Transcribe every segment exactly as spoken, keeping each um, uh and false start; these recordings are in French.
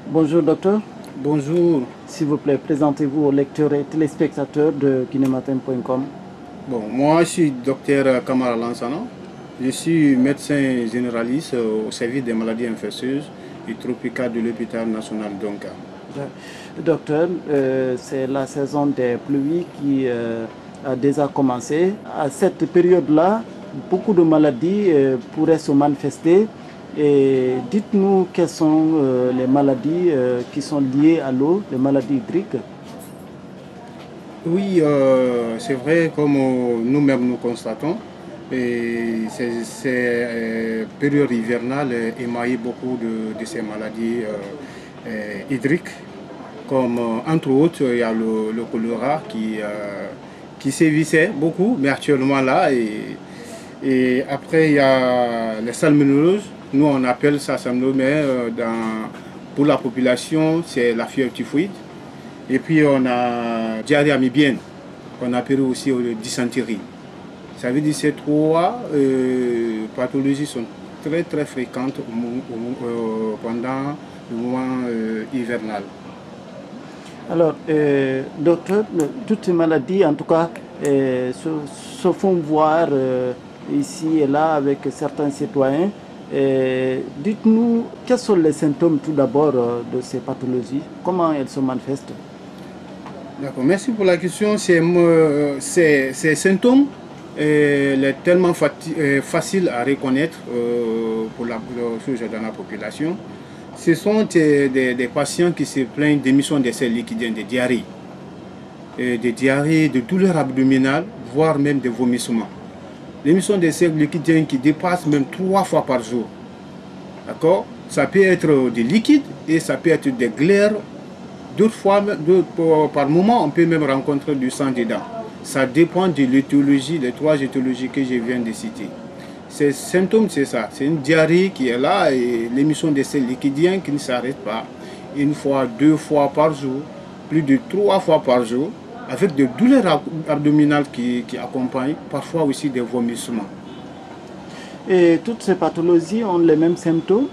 Bonjour docteur. Bonjour. S'il vous plaît, présentez-vous aux lecteurs et téléspectateurs de guinématin point com. Bon, moi je suis docteur Kamara Lansana. Je suis médecin généraliste au service des maladies infectieuses et tropicales de l'hôpital national d'Onka. Docteur, euh, c'est la saison des pluies qui euh, a déjà commencé. À cette période-là, beaucoup de maladies euh, pourraient se manifester. Et dites-nous quelles sont euh, les maladies euh, qui sont liées à l'eau, les maladies hydriques. Oui, euh, c'est vrai, comme euh, nous-mêmes nous constatons, et ces, ces euh, périodes hivernales euh, émaillent beaucoup de, de ces maladies euh, euh, hydriques, comme euh, entre autres, il y a le, le choléra qui, euh, qui sévissait beaucoup, mais actuellement là, et, et après il y a les salmonelloses. Nous on appelle ça salmonellose, mais euh, dans, pour la population c'est la fièvre typhoïde. Et puis on a diarrhée amibienne, qu'on appelle aussi le dysenterie. Ça veut dire que ces trois euh, pathologies sont très très fréquentes au, au, euh, pendant le moment euh, hivernal. Alors, euh, docteur, toutes ces maladies, en tout cas, euh, se, se font voir euh, ici et là avec certains citoyens. Dites-nous, quels sont les symptômes tout d'abord euh, de ces pathologies? Comment elles se manifestent? D'accord, merci pour la question. Ces, euh, ces, ces symptômes euh, sont tellement euh, faciles à reconnaître euh, pour la, pour, dans la population. Ce sont des, des, des patients qui se plaignent d'émission de selles liquidiennes, de diarrhée, euh, de diarrhée, de douleurs abdominales, voire même de vomissements. L'émission des selles liquidiennes qui dépasse même trois fois par jour. D'accord? Ça peut être des liquides et ça peut être des glaires. D'autres fois, d'autres, par moment, on peut même rencontrer du sang dedans. Ça dépend de l'étiologie, des trois étiologies que je viens de citer. Ces symptômes, c'est ça. C'est une diarrhée qui est là et l'émission des selles liquidiennes qui ne s'arrête pas. Une fois, deux fois par jour, plus de trois fois par jour, avec des douleurs abdominales qui, qui accompagnent, parfois aussi des vomissements. Et toutes ces pathologies ont les mêmes symptômes?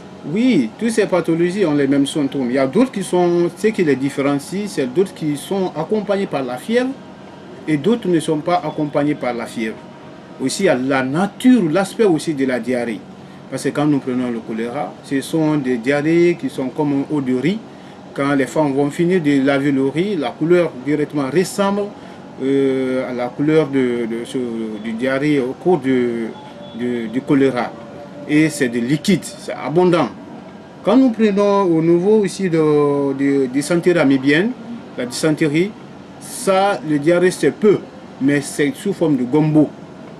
Oui, toutes ces pathologies ont les mêmes symptômes. Il y a d'autres qui sont, ce qui les différencie, c'est d'autres qui sont accompagnés par la fièvre et d'autres ne sont pas accompagnés par la fièvre. Aussi, il y a la nature, l'aspect aussi de la diarrhée. Parce que quand nous prenons le choléra, ce sont des diarrhées qui sont comme un eau de riz. Quand les femmes vont finir de laver le riz, la couleur directement ressemble euh, à la couleur de, de, de, du diarrhée au cours de, de, du choléra. Et c'est des liquides, c'est abondant. Quand nous prenons au niveau ici de, de, de dysenterie amibienne, la dysenterie, ça, le diarrhée c'est peu, mais c'est sous forme de gombo.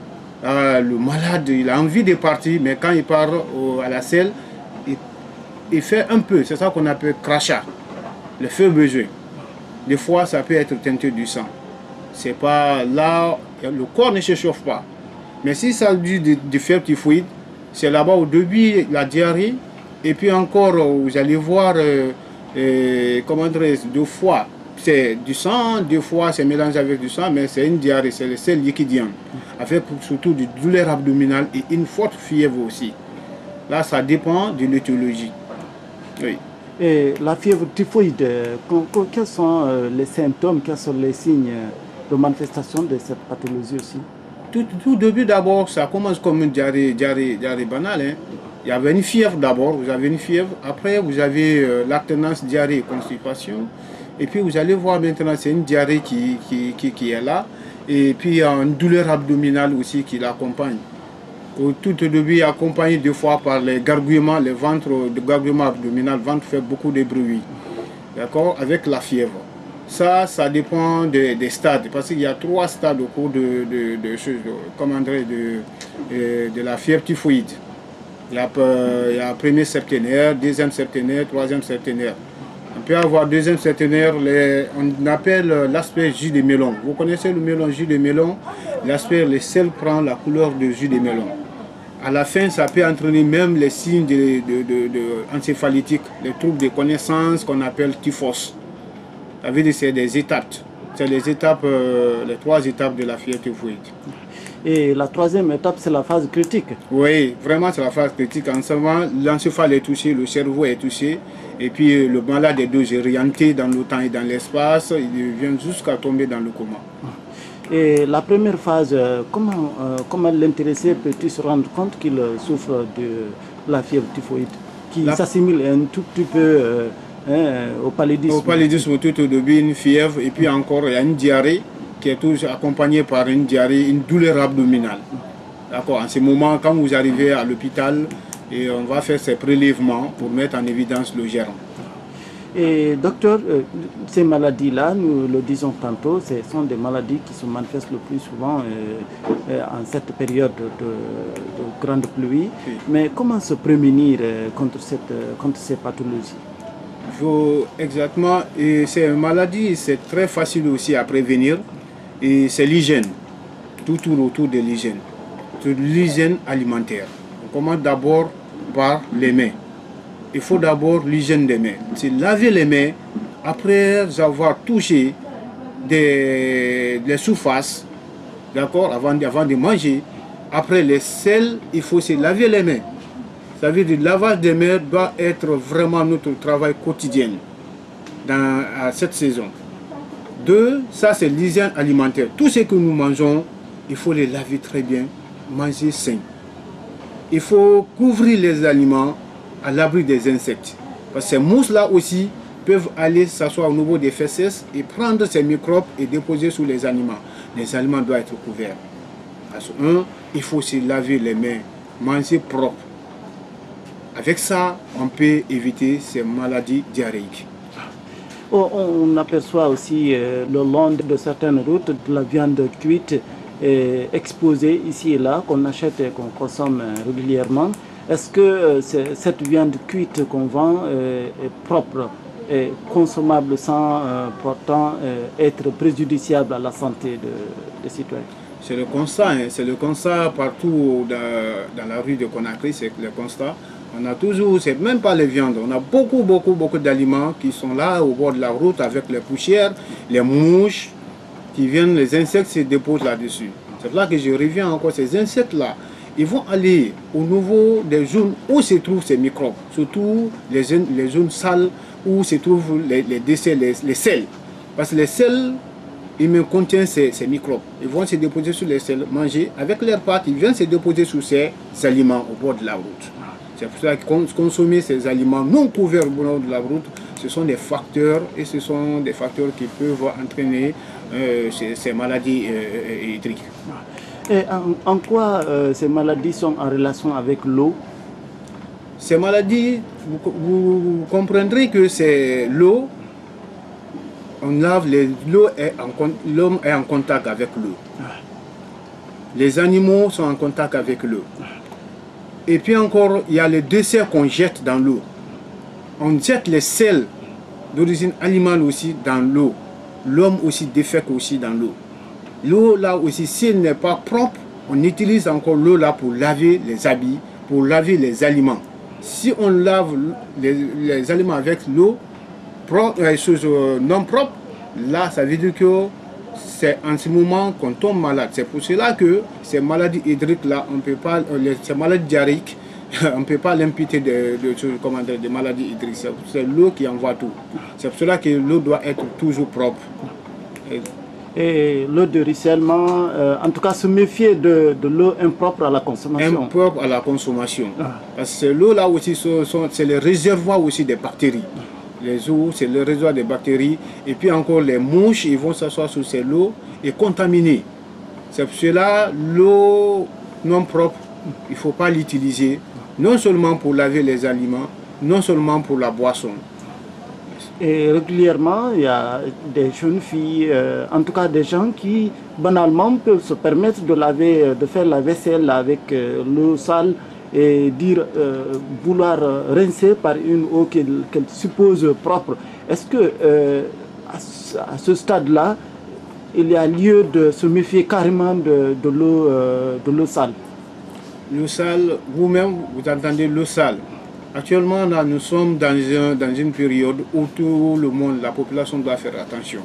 Euh, le malade, il a envie de partir, mais quand il part au, à la selle, il, il fait un peu, c'est ça qu'on appelle crachat, le feu besoin. Des fois, ça peut être teinté du sang. C'est pas là, le corps ne se chauffe pas. Mais si ça dit de, de fièvre typhoïde, c'est là-bas au début la diarrhée, et puis encore vous allez voir euh, euh, comment dire, deux fois c'est du sang, deux fois c'est mélangé avec du sang, mais c'est une diarrhée, c'est le sel liquidien, avec surtout du douleur abdominale et une forte fièvre aussi. Là, ça dépend de l'étiologie. Oui. Et la fièvre typhoïde, quels sont les symptômes, quels sont les signes de manifestation de cette pathologie aussi? Tout, tout début d'abord, ça commence comme une diarrhée, diarrhée, diarrhée banale. Hein. Il y avait une fièvre d'abord, vous avez une fièvre. Après, vous avez euh, l'alternance diarrhée-constipation. Et puis, vous allez voir maintenant, c'est une diarrhée qui, qui, qui, qui est là. Et puis, il y a une douleur abdominale aussi qui l'accompagne. Tout au début, accompagné deux fois par les gargouillements, les ventres, le gargouillement abdominal, le ventre fait beaucoup de bruit. D'accord? Avec la fièvre. Ça, ça dépend des, des stades, parce qu'il y a trois stades au cours de, de, de, de, comment dire, de, de, de la fièvre typhoïde. Il y a, il y a premier septénaire, deuxième septénaire, troisième septénaire. On peut avoir deuxième septénaire, les, on appelle l'aspect jus de melon. Vous connaissez le melon, jus de melon? L'aspect, le sel prend la couleur de jus de melon. À la fin, ça peut entraîner même les signes de, de, de, de encéphalétiques, les troubles de connaissance qu'on appelle typhos. Ça veut dire que c'est des étapes. C'est les étapes, euh, les trois étapes de la fièvre typhoïde. Et la troisième étape, c'est la phase critique. Oui, vraiment, c'est la phase critique. En ce moment, l'encéphale est touché, le cerveau est touché. Et puis le malade est désorienté dans le temps et dans l'espace, il vient jusqu'à tomber dans le coma. Et la première phase, comment, euh, comment l'intéressé peut-il se rendre compte qu'il souffre de la fièvre typhoïde, qui la... s'assimile un tout petit peu euh, hein, au paludisme? Au paludisme, tout au début, une fièvre, et puis encore il y a une diarrhée qui est toujours accompagnée par une diarrhée, une douleur abdominale. D'accord. En ce moment, quand vous arrivez à l'hôpital, et on va faire ces prélèvements pour mettre en évidence le gérant. Et docteur, euh, ces maladies-là, nous le disons tantôt, ce sont des maladies qui se manifestent le plus souvent euh, euh, en cette période de, de grande pluie. Oui. Mais comment se prémunir euh, contre, cette, euh, contre ces pathologies? Il faut exactement, et ces maladies, c'est très facile aussi à prévenir, et c'est l'hygiène, tout tourne autour de l'hygiène, l'hygiène alimentaire. On commence d'abord par les mains. Il faut d'abord l'hygiène des mains. C'est laver les mains après avoir touché des, des surfaces, d'accord, avant, avant de manger. Après les sels, il faut se laver les mains. Ça veut dire que le lavage des mains doit être vraiment notre travail quotidien dans à cette saison. Deux, ça c'est l'hygiène alimentaire. Tout ce que nous mangeons, il faut les laver très bien, manger sain. Il faut couvrir les aliments à l'abri des insectes. Parce que ces mousses-là aussi peuvent aller s'asseoir au niveau des fesses et prendre ces microbes et déposer sur les aliments. Les aliments doivent être couverts. Parce que, un, il faut se laver les mains, manger propre. Avec ça, on peut éviter ces maladies diarrhéiques. On aperçoit aussi euh, le long de certaines routes de la viande cuite euh, exposée ici et là, qu'on achète et qu'on consomme euh, régulièrement. Est-ce que euh, cette viande cuite qu'on vend euh, est propre et consommable sans euh, pourtant euh, être préjudiciable à la santé de, des citoyens? C'est le constat, hein, c'est le constat partout dans, dans la rue de Conakry, c'est le constat. On a toujours, c'est même pas les viandes, on a beaucoup, beaucoup, beaucoup d'aliments qui sont là au bord de la route avec les poussières, les mouches qui viennent, les insectes se déposent là-dessus. C'est là que je reviens encore, ces insectes-là, ils vont aller au niveau des zones où se trouvent ces microbes, surtout les zones, les zones sales où se trouvent les, les décès, les, les sels. Parce que les sels, ils me contiennent ces, ces microbes. Ils vont se déposer sur les sels, manger. Avec leurs pattes, ils viennent se déposer sur ces aliments au bord de la route. C'est pour ça que consommer ces aliments non couverts au bord de la route, ce sont des facteurs et ce sont des facteurs qui peuvent entraîner euh, ces, ces maladies euh, hydriques. Et en, en quoi euh, ces maladies sont en relation avec l'eau? Ces maladies, vous, vous, vous comprendrez que c'est l'eau. On lave, l'eau est en, l'homme est en contact avec l'eau. Les animaux sont en contact avec l'eau. Et puis encore, il y a les déchets qu'on jette dans l'eau. On jette les sels d'origine animale aussi dans l'eau. L'homme aussi défèque aussi dans l'eau. L'eau là aussi, si elle n'est pas propre, on utilise encore l'eau là pour laver les habits, pour laver les aliments. Si on lave les, les aliments avec l'eau euh, non propre, là ça veut dire que c'est en ce moment qu'on tombe malade. C'est pour cela que ces maladies hydriques là, on peut pas, les, ces maladies diarrhéiques, on ne peut pas l'imputer de, de, de, comment dire, de maladies hydriques. C'est l'eau qui envoie tout. C'est pour cela que l'eau doit être toujours propre. Et, Et l'eau de ruissellement, euh, en tout cas se méfier de, de l'eau impropre à la consommation. Impropre à la consommation. Ah. Parce que l'eau là aussi, c'est le réservoir aussi des bactéries. Les eaux, c'est le réservoir des bactéries. Et puis encore les mouches, ils vont s'asseoir sur ces eaux et contaminer. C'est pour cela l'eau non propre, il ne faut pas l'utiliser. Non seulement pour laver les aliments, non seulement pour la boisson. Et régulièrement, il y a des jeunes filles, euh, en tout cas des gens qui banalement peuvent se permettre de, laver, de faire la vaisselle avec euh, l'eau sale et dire euh, vouloir rincer par une eau qu'elle qu'elle suppose propre. Est-ce que euh, à ce, à ce stade-là, il y a lieu de se méfier carrément de, de l'eau euh, de l'eau sale? L'eau sale, vous-même, vous entendez l'eau sale. Actuellement, là, nous sommes dans, un, dans une période où tout le monde, la population doit faire attention.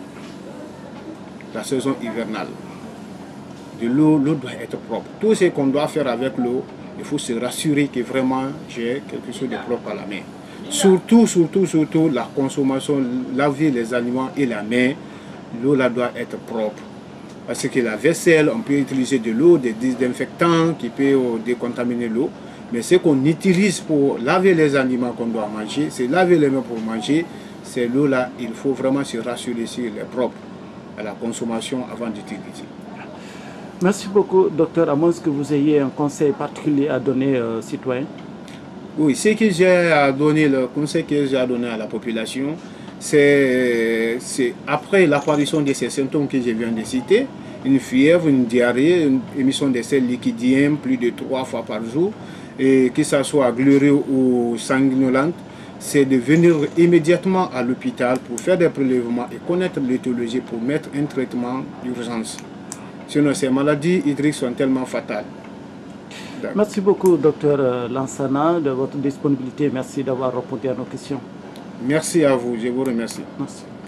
La saison hivernale. De l'eau, l'eau doit être propre. Tout ce qu'on doit faire avec l'eau, il faut se rassurer que vraiment j'ai quelque chose de propre à la main. Surtout, surtout, surtout, la consommation, laver les aliments et la main, l'eau là doit être propre. Parce que la vaisselle, on peut utiliser de l'eau, des désinfectants qui peuvent décontaminer l'eau. Mais ce qu'on utilise pour laver les aliments qu'on doit manger, c'est laver les mains pour manger. C'est l'eau là, il faut vraiment se rassurer sur les propres à la consommation avant d'utiliser. Merci beaucoup, docteur. À moins que vous ayez un conseil particulier à donner aux citoyens. Oui, ce que j'ai à donner, le conseil que j'ai à donner à la population, c'est après l'apparition de ces symptômes que je viens de citer, une fièvre, une diarrhée, une émission de sels liquidiens plus de trois fois par jour, et que ça soit glureux ou sanguinolente, c'est de venir immédiatement à l'hôpital pour faire des prélèvements et connaître l'étiologie pour mettre un traitement d'urgence. Sinon, ces maladies hydriques sont tellement fatales. Merci beaucoup, docteur Lansana, de votre disponibilité. Merci d'avoir répondu à nos questions. Merci à vous. Je vous remercie. Merci.